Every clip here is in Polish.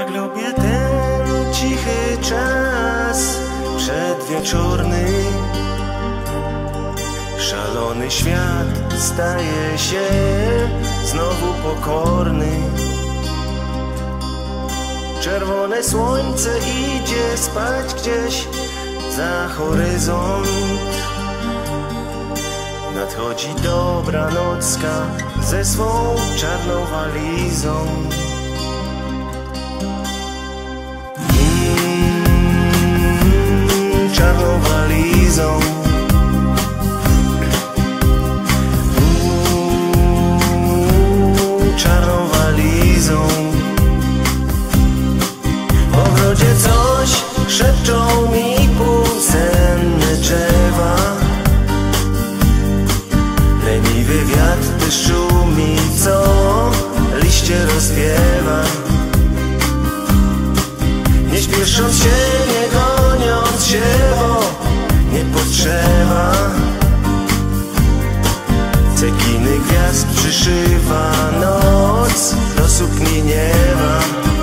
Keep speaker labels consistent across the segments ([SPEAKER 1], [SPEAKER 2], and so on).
[SPEAKER 1] Tak lubię ten cichy czas przedwieczorny. Szalony świat staje się znowu pokorny. Czerwone słońce idzie spać gdzieś za horyzont. Nadchodzi dobranocka ze swą czarną walizą. Czarną walizą. Czarną walizą. W ogrodzie coś szepczą mi półsenne drzewa. Leniwy wiatr też szumi, co liście rozwiewa. Nie śpiesząc się, nie goniąc się, bo nie potrzeba. Cekiny gwiazd przyszywa noc do sukni nieba.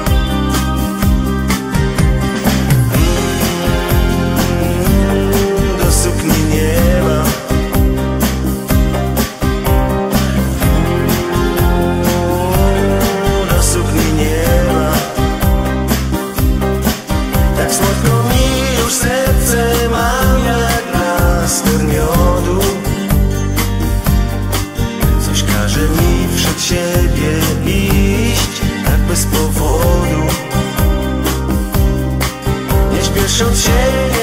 [SPEAKER 1] Do sukni nieba. Do sukni nieba. Tak słodko mi już serce mam jak plaster miodu. Coś każe mi przed siebie iść tak bez powodu. Nie śpiesząc się,